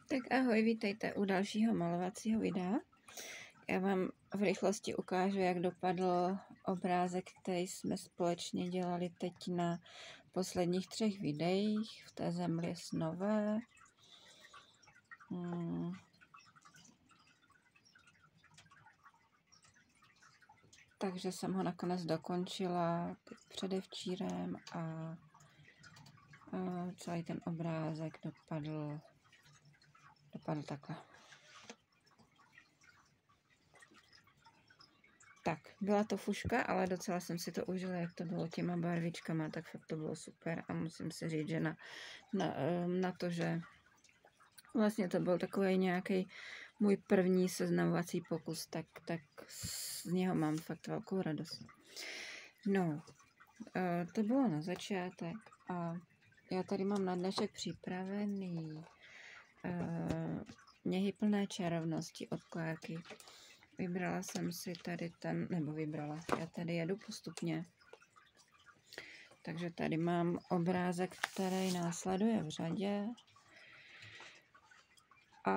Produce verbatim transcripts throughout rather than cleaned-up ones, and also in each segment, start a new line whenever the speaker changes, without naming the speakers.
Tak ahoj, vítejte u dalšího malovacího videa. Já vám v rychlosti ukážu, jak dopadl obrázek, který jsme společně dělali teď na posledních třech videích v té Zemi snové. Hmm. Takže jsem ho nakonec dokončila předevčírem a, a celý ten obrázek dopadl, dopadl takhle. Tak, byla to fuška, ale docela jsem si to užila, jak to bylo těma barvičkama, tak fakt to bylo super a musím si říct, že na, na, na to, že vlastně to byl takový nějaký můj první seznamovací pokus, tak, tak z něho mám fakt velkou radost. No, to bylo na začátek a já tady mám na dnešek připravený Něhy plné čarovnosti od Klárky. Vybrala jsem si tady ten, nebo vybrala, já tady jedu postupně. Takže tady mám obrázek, který následuje v řadě. A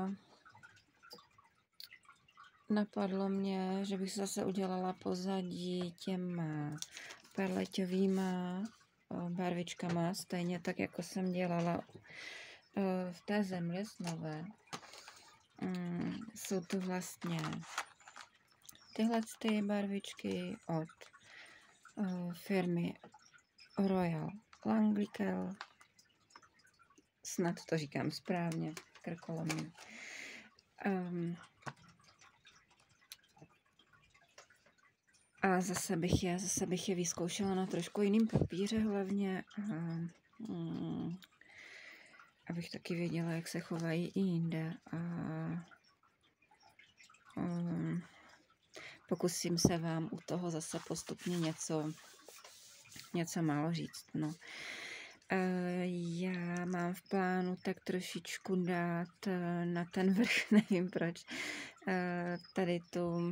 napadlo mě, že bych zase udělala pozadí těma perleťovýma barvičkama, stejně tak, jako jsem dělala v té Zemi snové. Jsou to vlastně tyhle ty barvičky od uh, firmy Royal Langlickel. Snad to říkám správně, krkolomný. Um, a zase bych, je, zase bych je vyzkoušela na trošku jiným papíře hlavně. Um, um, abych taky věděla, jak se chovají i jinde. A um, pokusím se vám u toho zase postupně něco, něco málo říct. No. Uh, já mám v plánu tak trošičku dát uh, na ten vrch, nevím proč, uh, tady tu,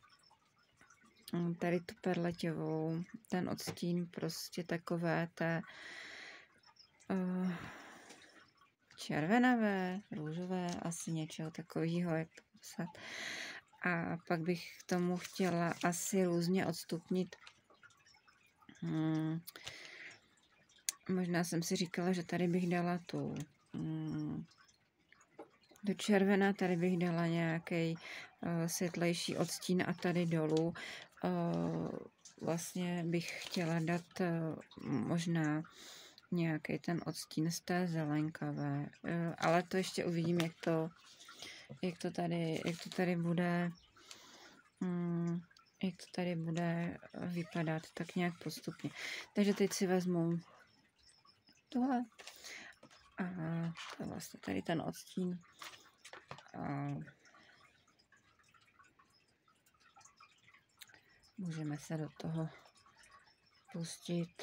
tady tu perleťovou, ten odstín prostě takové té uh, červenavé, růžové, asi něčeho takového, jak to popsat. A pak bych k tomu chtěla asi různě odstupnit. Hmm. Možná jsem si říkala, že tady bych dala tu hmm, do červená, tady bych dala nějaký uh, světlejší odstín a tady dolů uh, vlastně bych chtěla dát uh, možná nějaký ten odstín z té zelenkavé, uh, ale to ještě uvidím, jak to, jak to tady, jak to tady bude, um, jak to tady bude vypadat, tak nějak postupně. Takže teď si vezmu tohle a to je vlastně tady ten odstín. A můžeme se do toho pustit.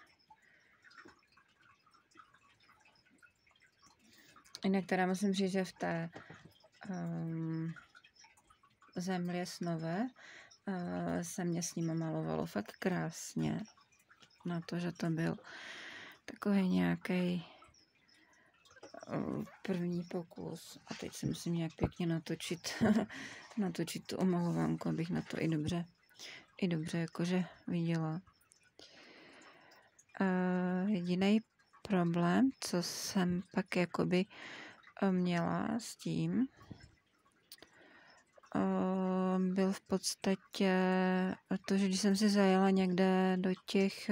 Jinak teda musím říct, že v té um, Zemi snové uh, se mě s ním malovalo fakt krásně. Na to, že to byl takový nějaký uh, první pokus. A teď si musím nějak pěkně natočit, natočit tu omalovánku, abych na to i dobře, i dobře jakože viděla. Uh, jediný problém, co jsem pak jakoby měla s tím, uh, byl v podstatě to, že když jsem si zajela někde do těch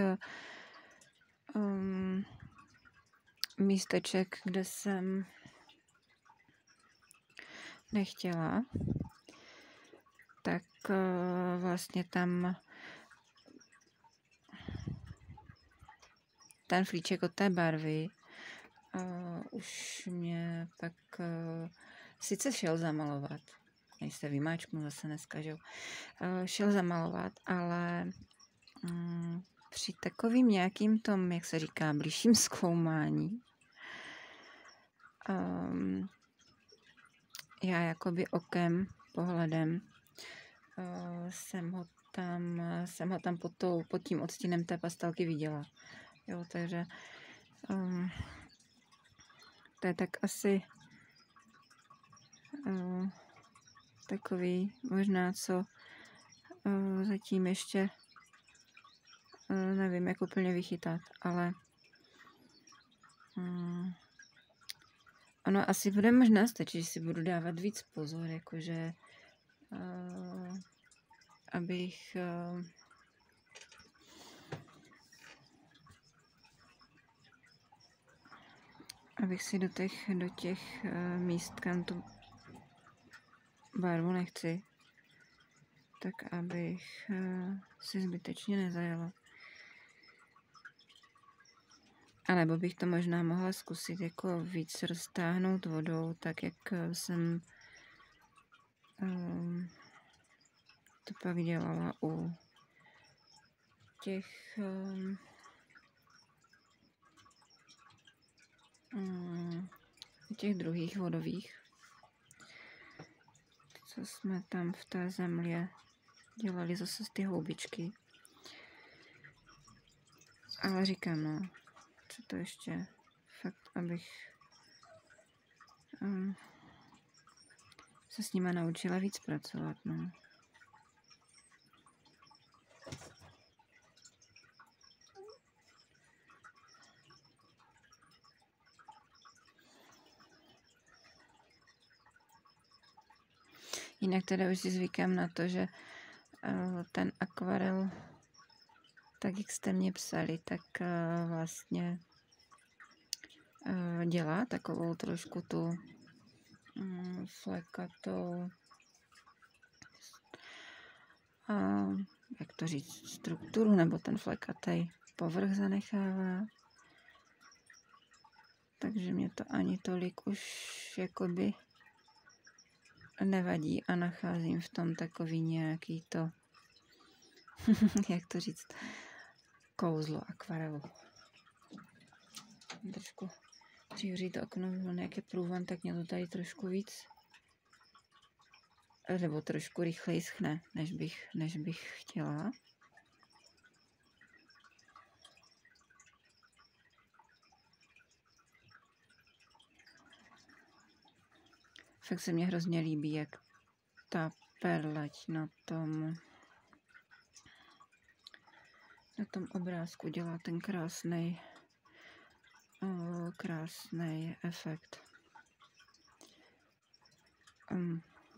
um, místeček, kde jsem nechtěla, tak uh, vlastně tam ten flíček od té barvy uh, už mě pak uh, sice šel zamalovat, než se vymáčknu zase dneska, že uh, šel zamalovat, ale um, při takovým nějakým tom, jak se říká, bližším zkoumání um, já jakoby okem, pohledem uh, jsem ho tam, jsem ho tam pod, tou, pod tím odstínem té pastelky viděla. Jo, takže um, to je tak asi uh, takový možná, co uh, zatím ještě uh, nevím, jak úplně vychytat, ale um, ono asi bude možná stačit, že si budu dávat víc pozor, jakože uh, abych uh, abych si do těch, do těch uh, míst, kam tu barvu nechci, tak abych uh, si zbytečně nezajela. A nebo bych to možná mohla zkusit jako víc roztáhnout vodou, tak jak jsem um, to pak dělala u těch um, um, těch druhých vodových, co jsme tam v té zemlě dělali zase z ty houbičky. Ale říkám, no, co to ještě fakt, abych um, se s nima naučila víc pracovat, no. Jinak teda už si zvykám na to, že uh, ten akvarel, tak jak jste mě psali, tak uh, vlastně uh, dělá takovou trošku tu um, flekatou, uh, jak to říct, strukturu, nebo ten flekatý povrch zanechává. Takže mě to ani tolik už jakoby nevadí a nacházím v tom takový nějaký to, jak to říct, kouzlo akvarelu. Trošku přihří to okno, bylo nějaký průvan, tak mě to tady trošku víc, nebo trošku rychleji schne, než bych, než bych chtěla. Fakt se mně hrozně líbí, jak ta perleť na tom na tom obrázku dělá ten krásný krásný efekt. Um.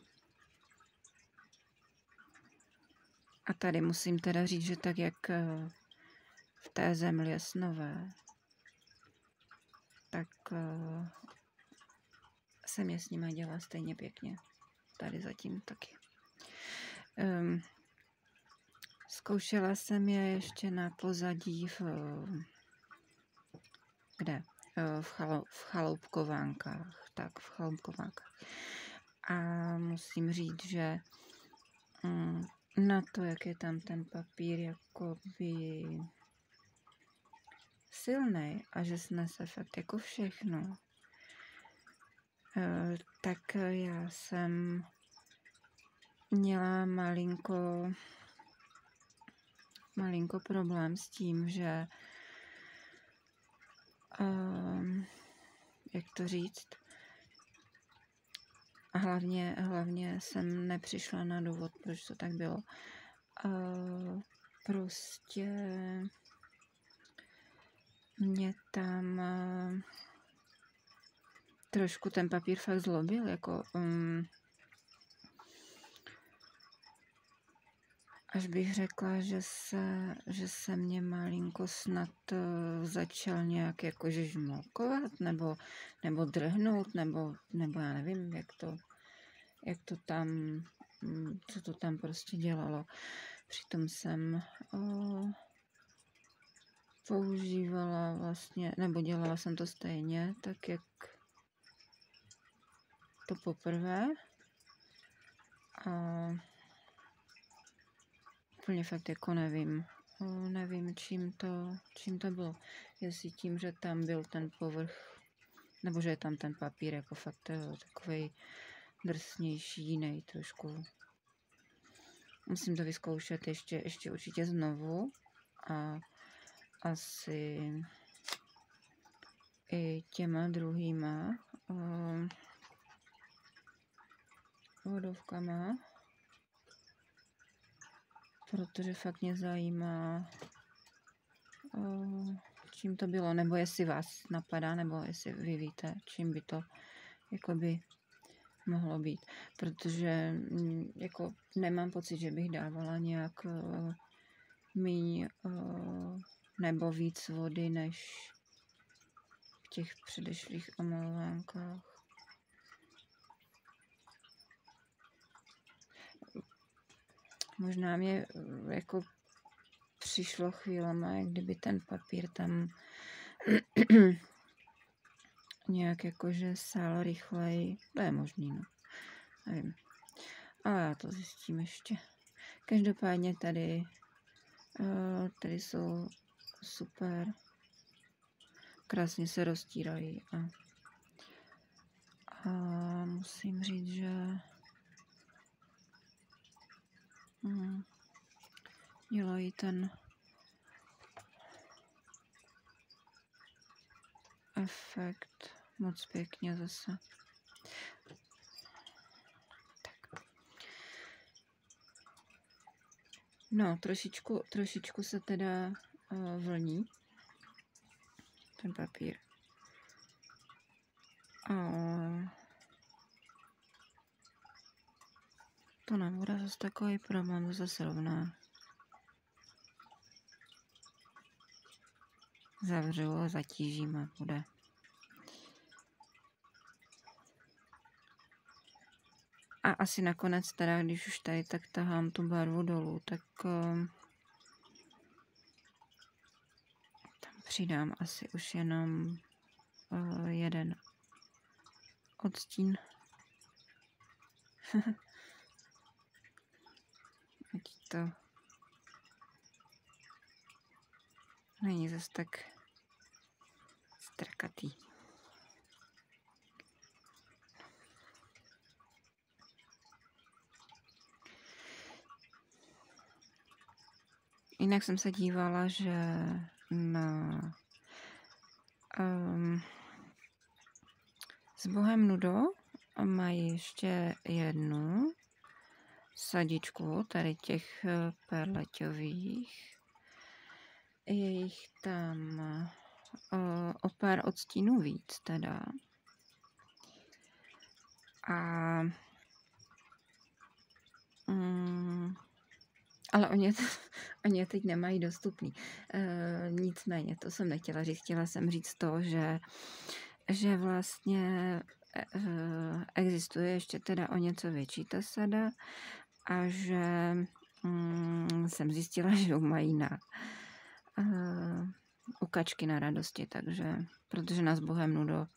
A tady musím teda říct, že tak jak v té zemli jasnové, tak uh, se mě s nimi dělá stejně pěkně. Tady zatím taky. Um, zkoušela jsem je ještě na pozadí v, kde? V, chalo, v chaloupkovánkách. Tak, v chaloupkovánkách. A musím říct, že um, na to, jak je tam ten papír jakoby silnej a že snese fakt jako všechno, tak já jsem měla malinko malinko problém s tím, že um, jak to říct, a hlavně, hlavně jsem nepřišla na důvod, proč to tak bylo. Uh, prostě mě tam uh, trošku ten papír fakt zlobil, jako um, až bych řekla, že se, že se mě malinko snad uh, začal nějak jakože žmolkovat, nebo, nebo drhnout, nebo, nebo já nevím, jak to, jak to tam, um, co to tam prostě dělalo. Přitom jsem uh, používala vlastně, nebo dělala jsem to stejně, tak jak to poprvé. A úplně fakt jako nevím, nevím, čím to, čím to bylo. Jestli tím, že tam byl ten povrch, nebo že je tam ten papír jako fakt takovej drsnější, jiný trošku. Musím to vyzkoušet ještě, ještě určitě znovu a asi i těma druhýma. převodovkama, protože fakt mě zajímá, čím to bylo, nebo jestli vás napadá, nebo jestli vy víte, čím by to jakoby mohlo být, protože jako nemám pocit, že bych dávala nějak uh, míň uh, nebo víc vody, než v těch předešlých omlouvánkách. Možná mě jako přišlo chvílema, jak kdyby ten papír tam nějak jakože sál rychleji. To je možný, no. Nevím. Ale já to zjistím ještě. Každopádně tady, uh, tady jsou super. Krásně se roztírají. A, a musím říct, že hm, dělají ten efekt moc pěkně zase. Tak. No, trošičku, trošičku se teda uh, vlní ten papír. A to nebude zase takový problém, to zase rovná. Zavřu a zatížím a bude. A asi nakonec teda, když už tady tak tahám tu barvu dolů, tak um, tam přidám asi už jenom uh, jeden odstín. Ať to není zase tak strakatý. Jinak jsem se dívala, že na um, s Bohem Nudo mají ještě jednu sadičku tady těch perleťových. Je jich tam uh, o pár odstínů víc teda. A um, ale oni, oni je teď nemají dostupný. E, nicméně, to jsem nechtěla říct. Chtěla jsem říct to, že, že vlastně e, existuje ještě teda o něco větší ta sada a že mm, jsem zjistila, že ho mají na e, u Kačky na radosti, takže, protože nás Bohem Nudo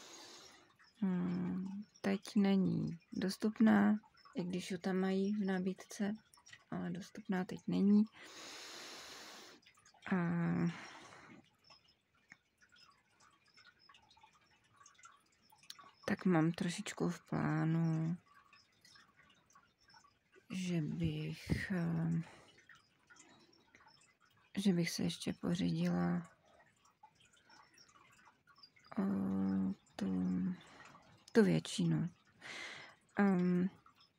mm, teď není dostupná, i když ho tam mají v nabídce, ale dostupná teď není. A tak mám trošičku v plánu, že bych že bych se ještě pořídila tu, tu většinu. Um,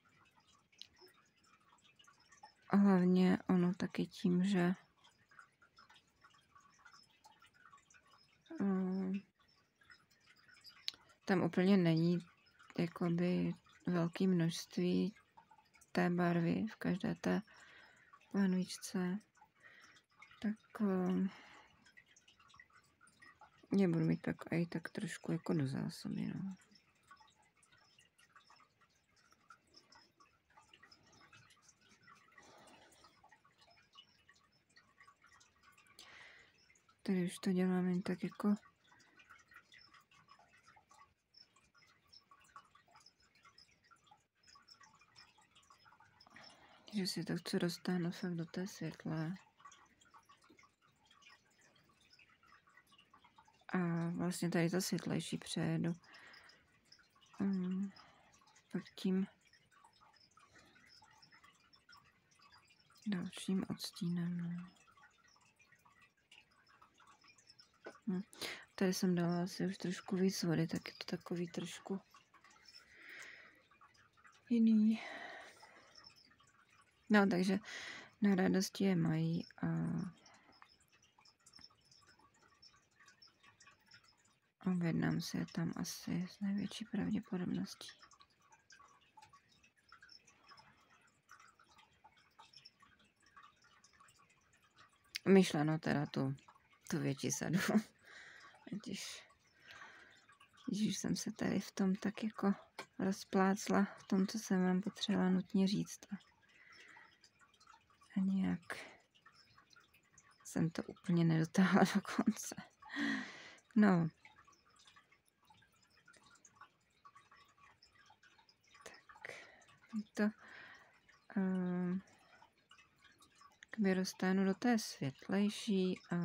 hlavně ono taky tím, že um, tam úplně není jakoby velké množství té barvy v každé té lahvičce, tak um, já budu mít tak i tak trošku jako do zásoby, no. Tady už to dělám jen tak jako že si to chci roztáhnout fakt do té světlé. A vlastně tady to světlejší přejedu um, pak tím dalším odstínem. No. Hm. Tady jsem dala asi už trošku víc vody, tak je to takový trošku jiný. No, takže na radosti je mají a objednám si je tam asi s největší pravděpodobností. Myšleno teda tu, tu větší sadu. Když, když jsem se tady v tom tak jako rozplácla, v tom, co jsem vám potřebovala nutně říct. A nějak jsem to úplně nedotáhla do konce. No. Tak. To um, vyrostánu do té světlejší a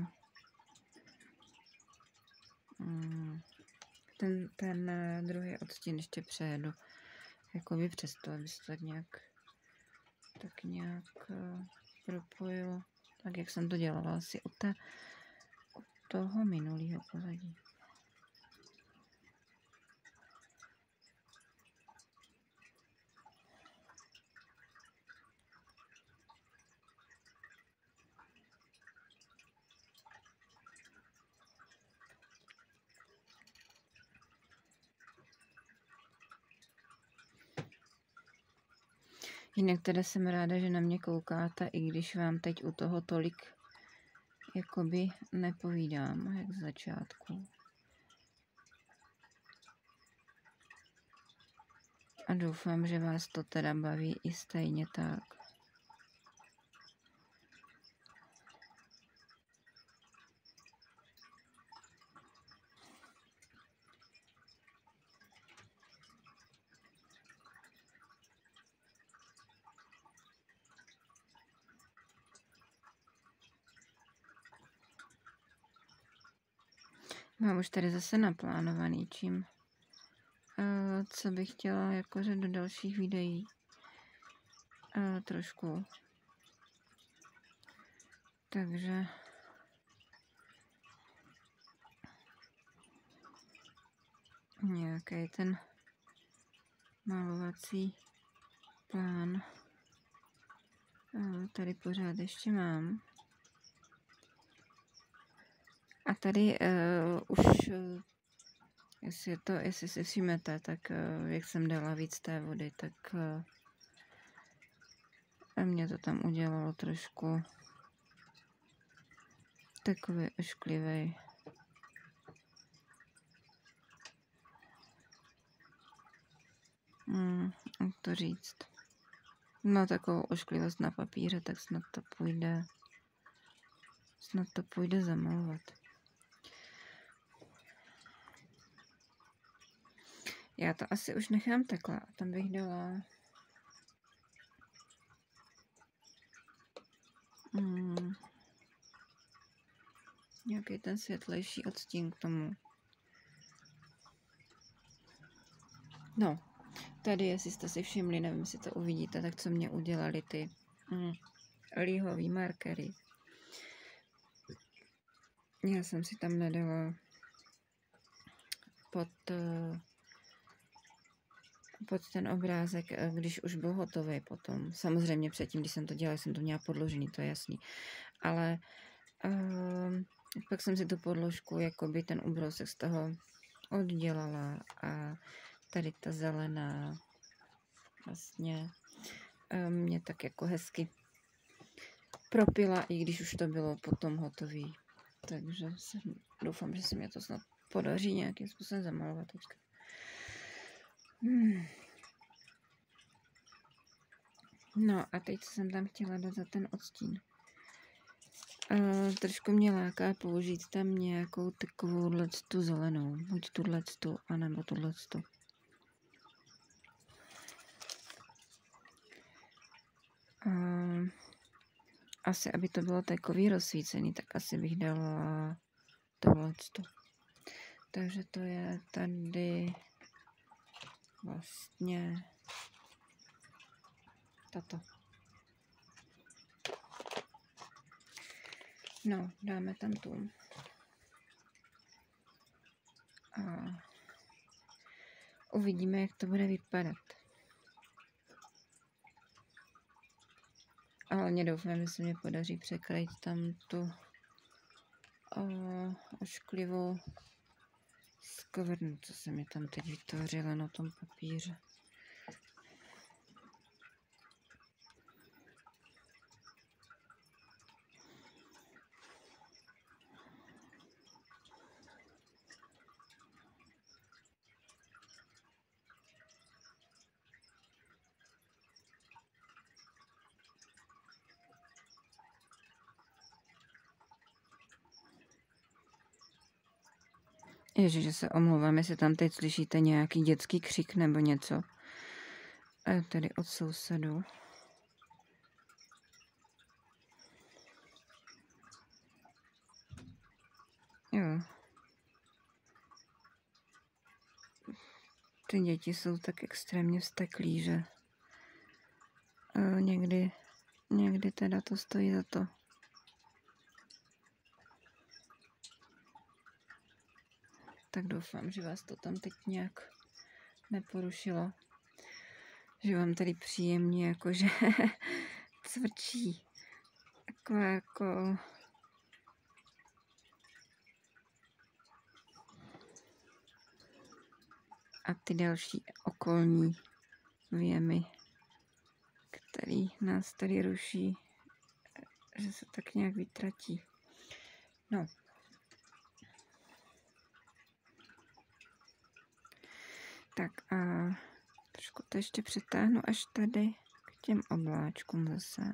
um, ten, ten druhý odstín ještě přejedu jakoby přesto, aby se tak nějak tak nějak uh, propojilo, tak jak jsem to dělala asi u, té, u toho minulého pozadí. Jinak teda jsem ráda, že na mě koukáte, i když vám teď u toho tolik jakoby nepovídám, jak z začátku. A doufám, že vás to teda baví i stejně tak. Mám už tady zase naplánovaný, čím, uh, co bych chtěla jakože do dalších videí uh, trošku. Takže nějaký ten malovací plán uh, tady pořád ještě mám. A tady uh, už, uh, jestli, to, jestli si všimnete, tak uh, jak jsem dala víc té vody, tak uh, mě to tam udělalo trošku takový ošklivý. Hmm, jak to říct? No, takovou ošklivost na papíře, tak snad to půjde, snad to půjde zamalovat. Já to asi už nechám takhle a tam bych dala hmm, nějaký ten světlejší odstín k tomu. No, tady, jestli jste si všimli, nevím, jestli to uvidíte, tak co mě udělali ty hmm, líhový markery. Já jsem si tam nedala pod, pod ten obrázek, když už byl hotový potom. Samozřejmě předtím, když jsem to dělala, jsem to měla podložený, to je jasný. Ale uh, pak jsem si tu podložku, jakoby ten ubrousek z toho oddělala a tady ta zelená vlastně uh, mě tak jako hezky propila, i když už to bylo potom hotový. Takže jsem, doufám, že se mě to snad podaří nějakým způsobem zamalovat teďka. Hmm. No a teď jsem tam chtěla dát za ten odstín. Uh, trošku mě láká použít tam nějakou takovou tu zelenou. Buď tuto, anebo tuto. Uh, asi, aby to bylo takový rozsvícený, tak asi bych dala tohleto. Takže to je tady vlastně tato. No, dáme tam tu. A uvidíme, jak to bude vypadat. A hlavně doufám, že se mi podaří překrýt tam tu uh, ošklivou skvrnu, co se mi tam teď vytvořila na tom papíře. Ježiš, že se omlouvám, jestli tam teď slyšíte nějaký dětský křik nebo něco. E, tedy od sousedů. Jo. Ty děti jsou tak extrémně vzteklí, že e, někdy, někdy teda to stojí za to. Tak doufám, že vás to tam teď nějak neporušilo. Že vám tady příjemně jakože cvrčí. Takové jako... A ty další okolní věmy, který nás tady ruší, že se tak nějak vytratí. No. Tak a trošku to ještě přetáhnu až tady k těm obláčkům zase.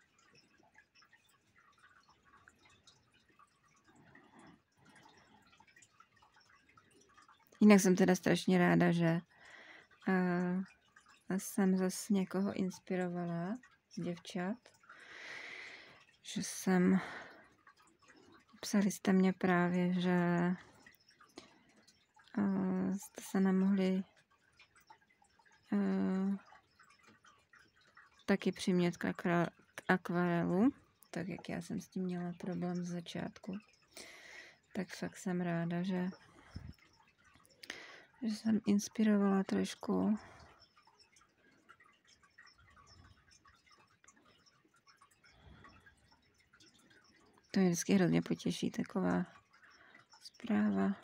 Jinak jsem teda strašně ráda, že uh, jsem zase někoho inspirovala z děvčat. Že jsem... Psali jste mě právě, že uh, jste se nemohli uh, taky přimět k, akra, k akvarelu, tak jak já jsem s tím měla problém z začátku. Tak fakt jsem ráda, že že jsem inspirovala trošku. To mě vždycky hrozně potěší, taková zpráva.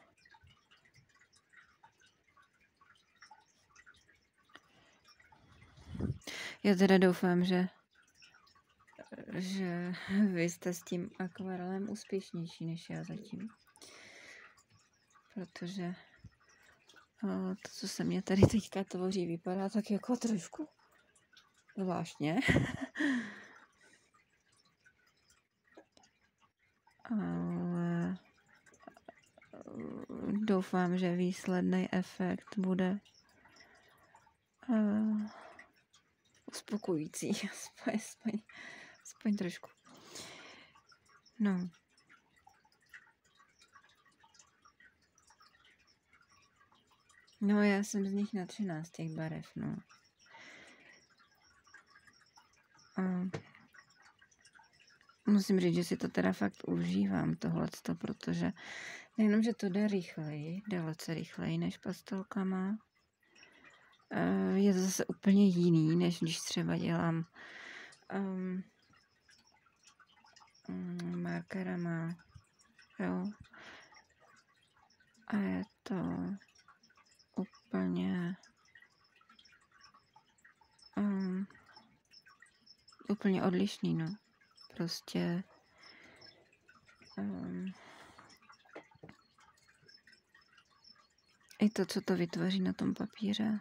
Já teda doufám, že, že vy jste s tím akvarelem úspěšnější než já zatím. Protože o, to, co se mě tady teďka tvoří, vypadá tak jako trošku zvláštně. Ale doufám, že výsledný efekt bude uh, uspokojící, aspoň, aspoň, aspoň trošku. No. No, já jsem z nich nadšená z těch barev, no. Uh, musím říct, že si to teda fakt užívám, tohleto, protože nejenom, že to jde rychleji, dalece rychleji než pastelkama, uh, je to zase úplně jiný, než když třeba dělám um, um, markerama, jo. A je to úplně um, úplně odlišný, no. Prostě um, i to, co to vytvoří na tom papíře.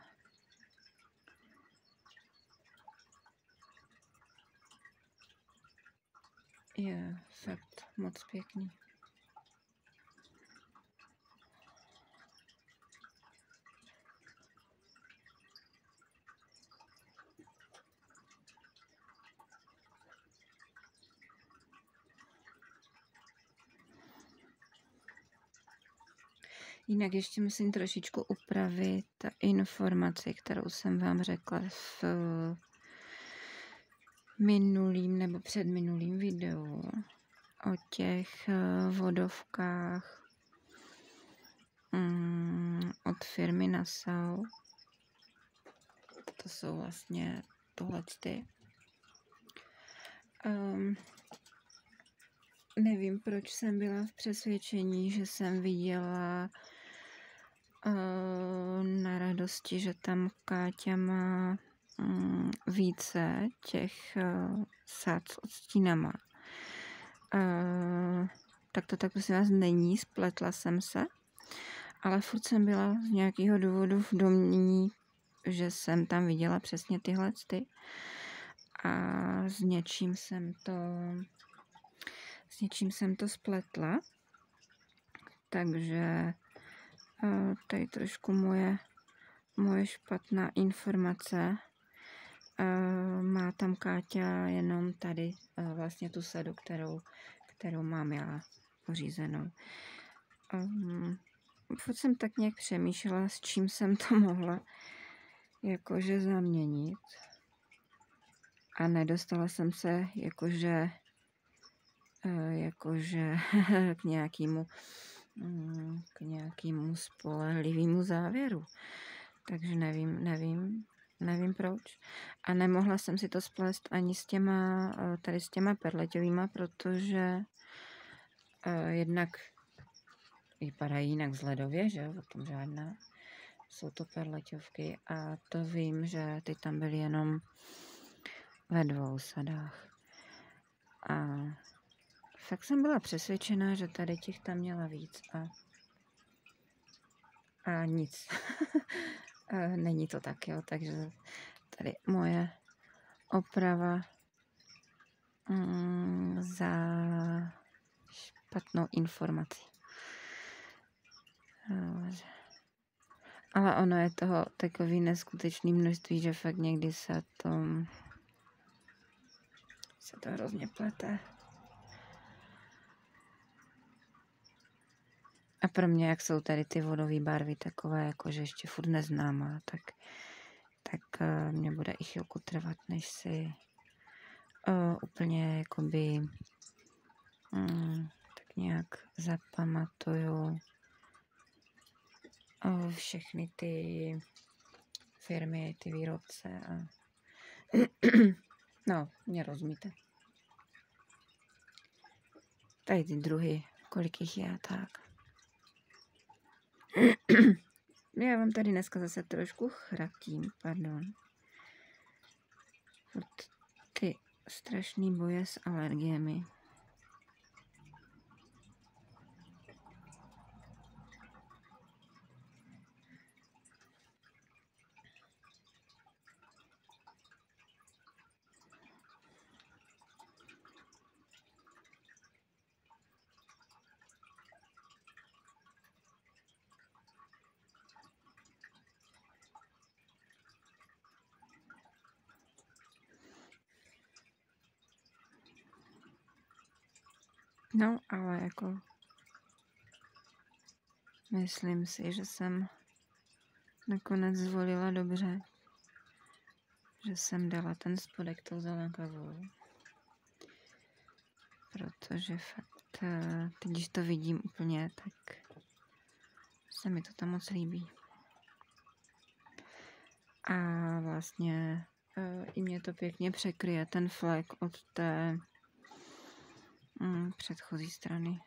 Je fakt moc pěkný. Jinak ještě musím trošičku upravit informaci, kterou jsem vám řekla v minulým nebo předminulým videu o těch vodovkách mm, od firmy Nassau. To jsou vlastně tohle ty. Um, nevím, proč jsem byla v přesvědčení, že jsem viděla uh, na radosti, že tam Káťa má um, více těch uh, sad s odstínama. Uh, tak to tak prosím vás není, spletla jsem se, ale furt jsem byla z nějakého důvodu v domnění, že jsem tam viděla přesně tyhle ty. A s něčím jsem to s něčím jsem to spletla. Takže uh, tady trošku moje, moje špatná informace. Uh, má tam Káťa jenom tady uh, vlastně tu sadu, kterou, kterou mám já pořízenou. Um, furt jsem tak nějak přemýšlela, s čím jsem to mohla jakože zaměnit. A nedostala jsem se jakože, uh, jakože k nějakému um, k nějakému spolehlivému závěru. Takže nevím, nevím, nevím proč. A nemohla jsem si to splést ani s těma, tady s těma perleťovýma, protože uh, jednak vypadají jinak vzhledově, že o tom žádná. Jsou to perleťovky a to vím, že ty tam byly jenom ve dvou sadách. A fakt jsem byla přesvědčená, že tady těch tam měla víc a, a nic. Není to tak, jo, takže tady moje oprava mm, za špatnou informaci. Ale ono je toho takový neskutečný množství, že fakt někdy se to se to hrozně plete. A pro mě, jak jsou tady ty vodové barvy takové, jakože ještě furt neznámá, tak, tak uh, mě bude i chvilku trvat, než si uh, úplně jakoby um, tak nějak zapamatuju uh, všechny ty firmy, ty výrobce a no, mě rozumíte. Tady ty druhy, kolik jich je, tak. Já vám tady dneska zase trošku chraptím, pardon. Ty strašný boje s alergiemi. No, ale jako myslím si, že jsem nakonec zvolila dobře, že jsem dala ten spodek tou zelenkavou. Protože fakt, teď když to vidím úplně, tak se mi to tam moc líbí. A vlastně i mě to pěkně překryje ten flek od té mm, předchozí strany.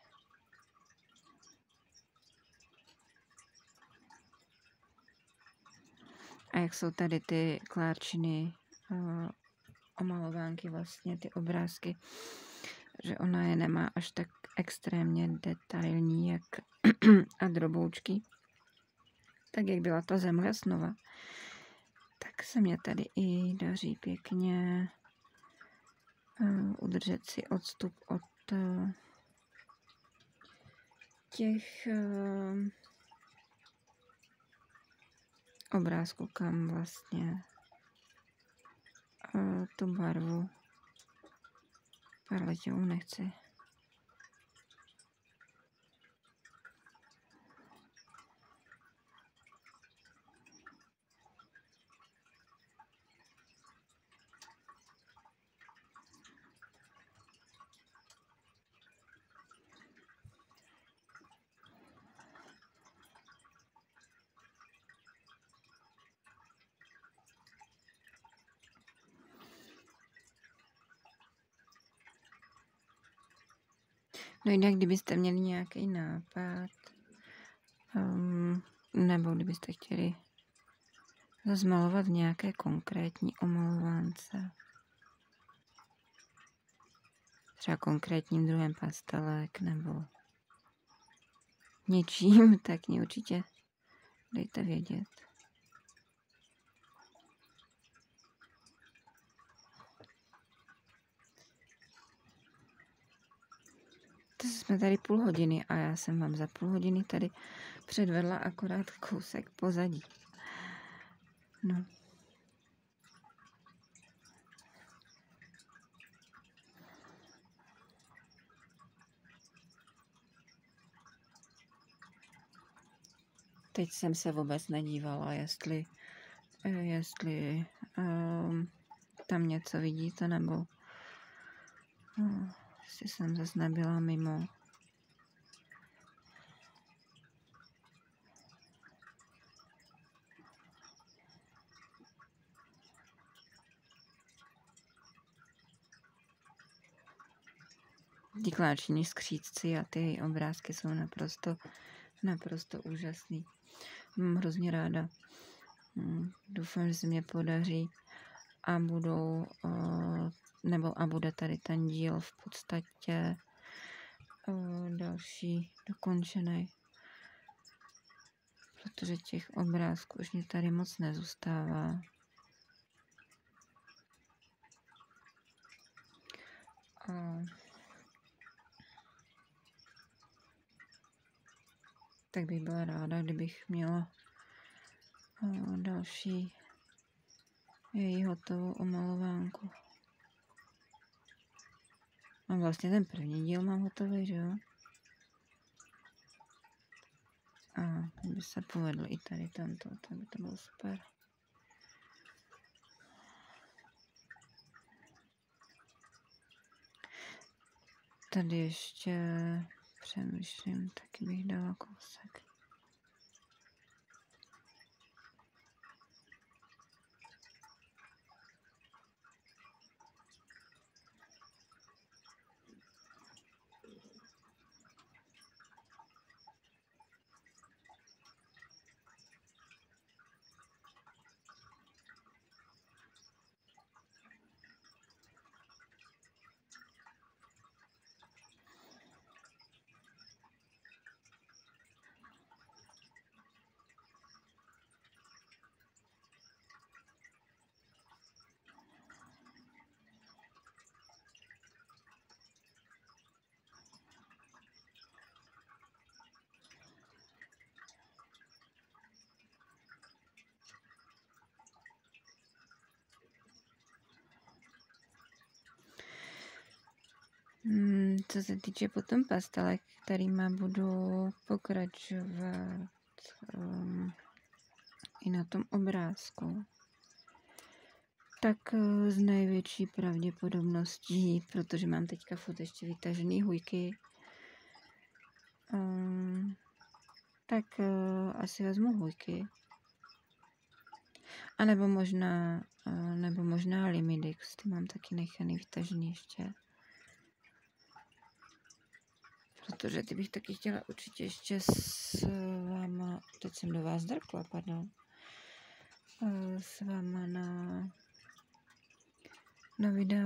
A jak jsou tady ty klárčiny, uh, omalovánky, vlastně ty obrázky, že ona je nemá až tak extrémně detailní, jak a droboučky, tak jak byla ta Zemle snova, tak se mě tady i daří pěkně uh, udržet si odstup od uh, těch uh, obrázku, kam vlastně uh, tu barvu perleťovou nechci. No jinak, kdybyste měli nějaký nápad, um, nebo kdybyste chtěli zmalovat nějaké konkrétní omalovánce, třeba konkrétním druhem pastelek nebo něčím, tak mě určitě dejte vědět. To jsme tady půl hodiny a já jsem vám za půl hodiny tady předvedla akorát kousek pozadí. No. Teď jsem se vůbec nedívala, jestli, jestli um, tam něco vidíte, nebo uh, jestli jsem zase nebyla mimo. Ti kláčení skřídci a ty obrázky jsou naprosto, naprosto úžasný. Mám hrozně ráda. Doufám, že se mě podaří a budou, nebo a bude tady ten díl v podstatě další dokončený. Protože těch obrázků už mě tady moc nezůstává. A tak bych byla ráda, kdybych měla další její hotovou omalovánku. A vlastně ten první díl mám hotový, že jo? A kdyby se povedl i tady tento, tak by to bylo super. Tady ještě přemýšlím, taky bych dala kousek. Hmm, co se týče potom pastelek, kterýma budu pokračovat um, i na tom obrázku, tak uh, z největší pravděpodobností, protože mám teďka furt ještě vytažený hůjky, um, tak uh, asi vezmu hůjky. A nebo možná, uh, nebo možná Limidix, ty mám taky nechaný vytažený ještě. Protože ty bych taky chtěla určitě ještě s váma, teď jsem do vás drkla, pardon, s váma na, na video.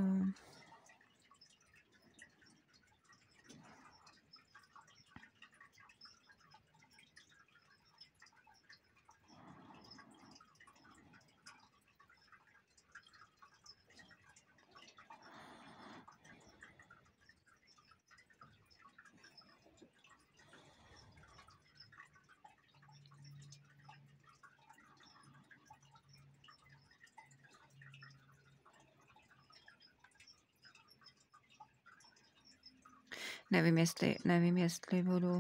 Nevím, jestli, nevím, jestli budu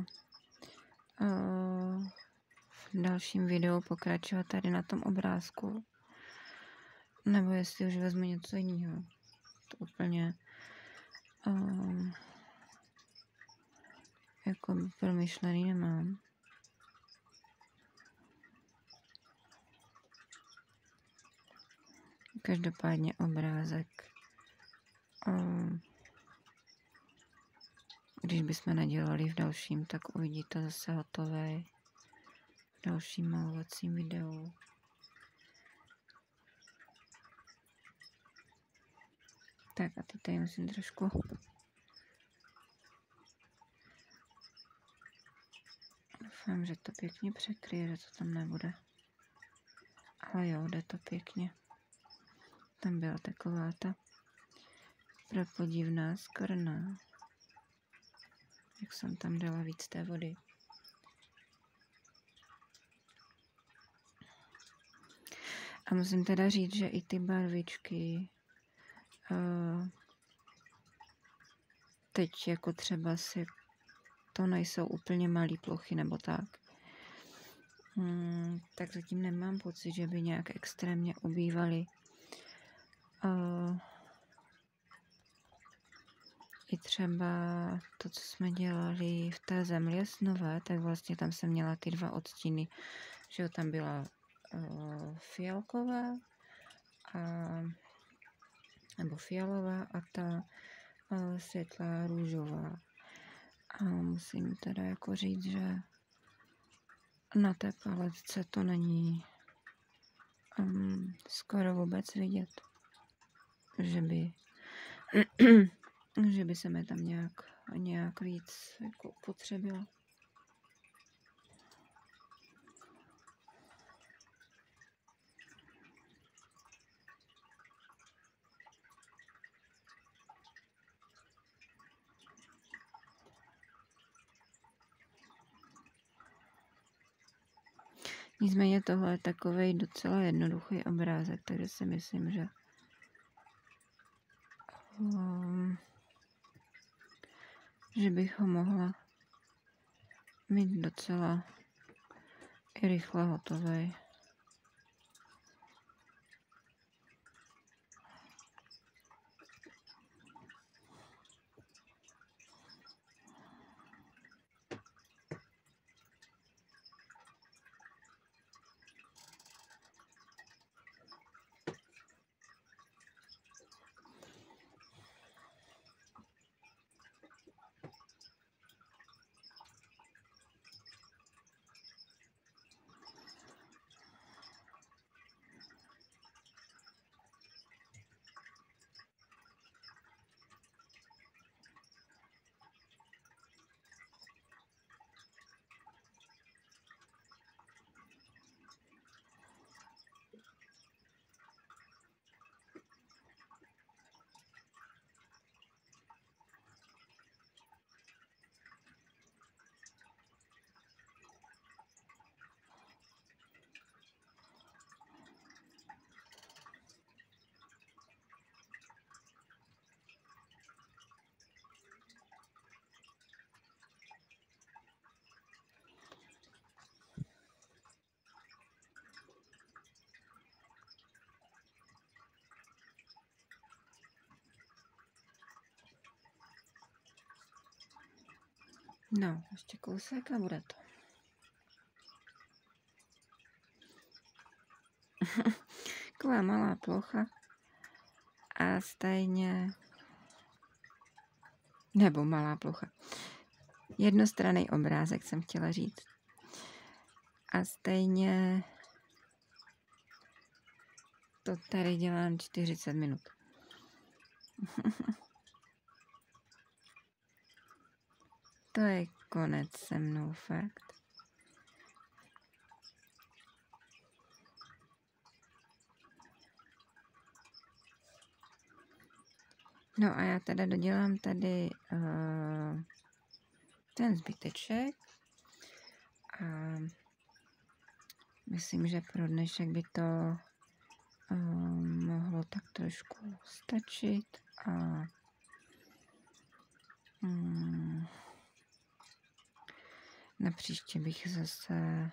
uh, v dalším videu pokračovat tady na tom obrázku, nebo jestli už vezmu něco jiného. To úplně um, jako promyšlený nemám. Každopádně obrázek um, když bychom nedělali v dalším, tak uvidíte zase hotové v dalším malovacím videu. Tak a teď tady musím trošku doufám, že to pěkně překryje, že to tam nebude. Ale jo, jde to pěkně. Tam byla taková ta prapodivná skvrna. Jak jsem tam dala víc té vody. A musím teda říct, že i ty barvičky uh, teď jako třeba si to nejsou úplně malé plochy nebo tak. Hmm, tak zatím nemám pocit, že by nějak extrémně ubývaly. Uh, I třeba to, co jsme dělali v té Zemlě snové, tak vlastně tam jsem měla ty dva odstíny, že jo, tam byla uh, fialková a, nebo fialová a ta uh, světlá růžová. A musím teda jako říct, že na té paletce to není um, skoro vůbec vidět, že by že by se mi tam nějak, nějak víc jako potřebila. Nicméně tohle je takový docela jednoduchý obrázek, takže si myslím, že um, že bych ho mohla mít docela i rychle hotový. No, ještě kousek a bude to. Taková malá plocha a stejně, nebo malá plocha. Jednostranný obrázek jsem chtěla říct. A stejně to tady dělám čtyřicet minut. To je konec se mnou, fakt. No a já teda dodělám tady uh, ten zbyteček a myslím, že pro dnešek by to uh, mohlo tak trošku stačit a um, na příště bych zase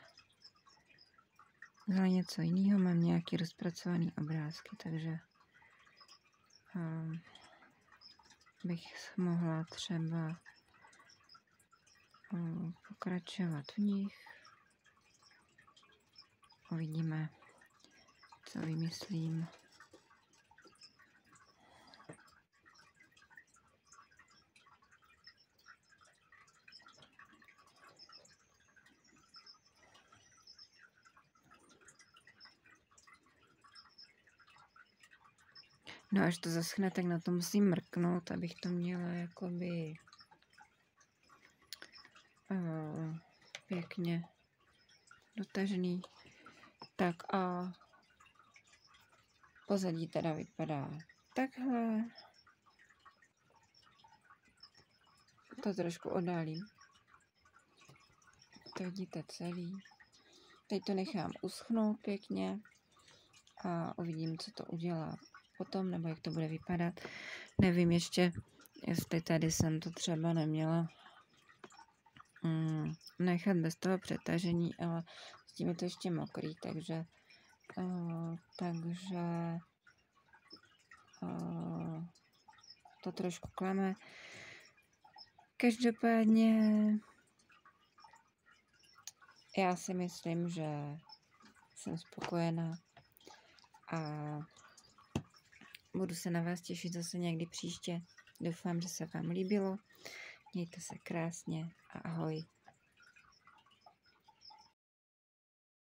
vzala něco jiného, mám nějaký rozpracovaný obrázky, takže um, bych mohla třeba um, pokračovat v nich. Uvidíme, co vymyslím. No až to zaschne, tak na to musím mrknout, abych to měla jakoby uh, pěkně dotažený. Tak a pozadí teda vypadá takhle. To trošku oddálím. To vidíte celý. Teď to nechám uschnout pěkně a uvidím, co to udělá potom, nebo jak to bude vypadat. Nevím ještě, jestli tady jsem to třeba neměla mm, nechat bez toho přetažení, ale s tím je to ještě mokrý, takže uh, takže uh, to trošku klame. Každopádně já si myslím, že jsem spokojená a budu se na vás těšit zase někdy příště. Doufám, že se vám líbilo. Mějte se krásně a ahoj.